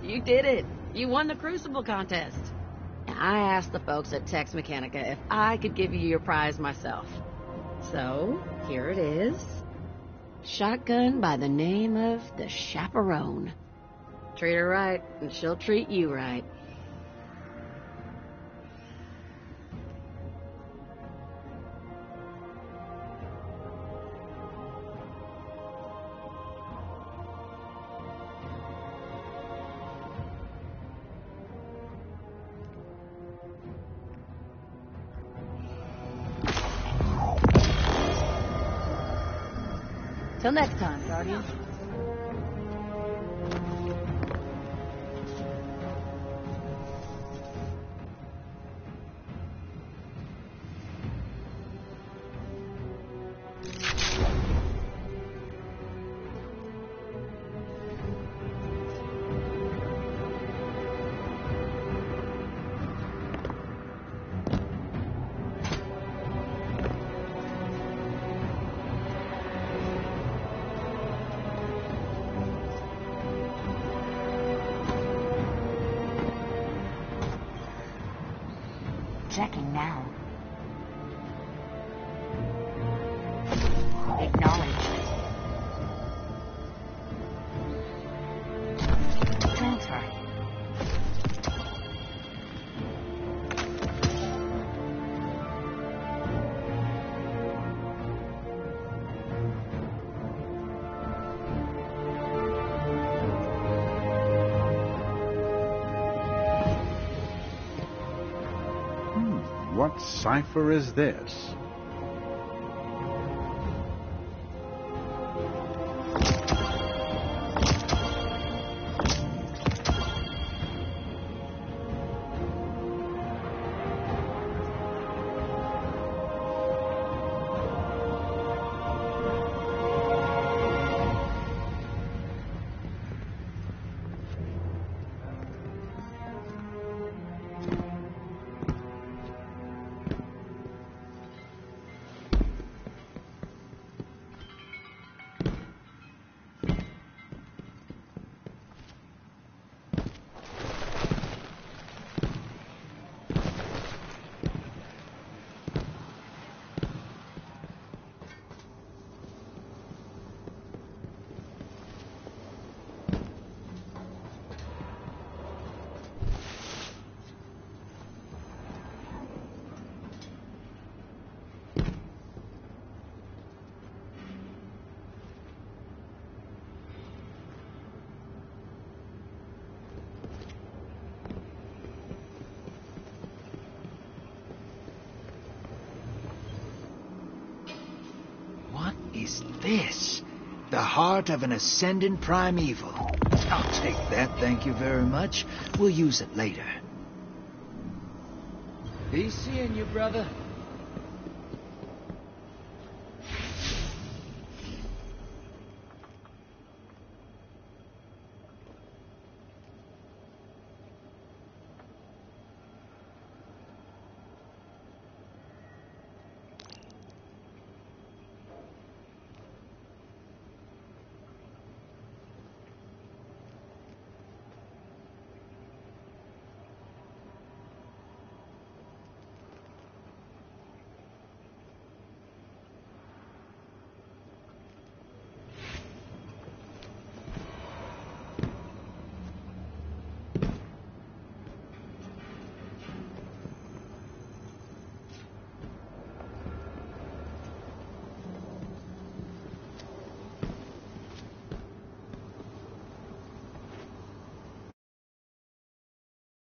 You did it. You won the Crucible contest. And I asked the folks at Tex Mechanica if I could give you your prize myself. So, here it is. Shotgun by the name of the Chaperone. Treat her right, and she'll treat you right. Till next time, Guardian. Checking now. Acknowledged. Transfer. What cipher is this? Is this the heart of an ascendant primeval? I'll take that, thank you very much. We'll use it later. Be seeing you, brother.